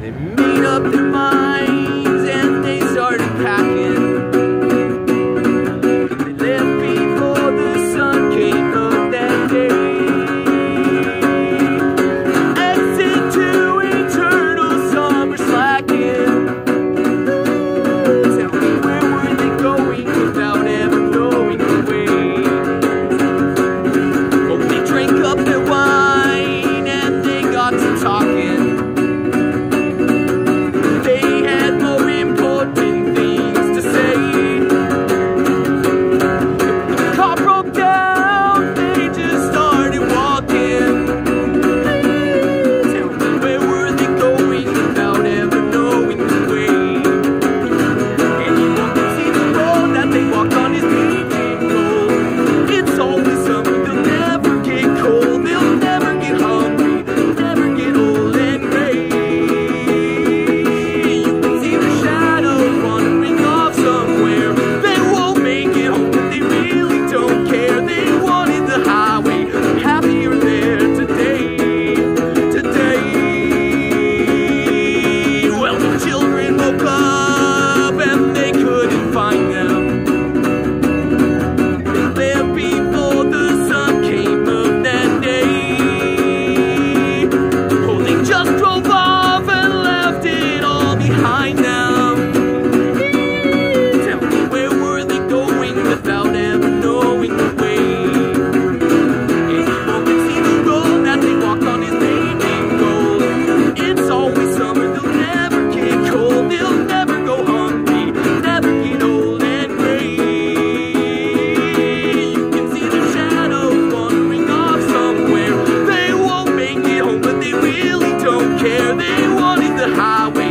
They made up their minds and they started packing. They left before the sun came up that day. Exit to eternal summer slacking. Tell me, where were they going without ever knowing the way? Oh, they drank up their wine and they got to talking. They wanted the highway.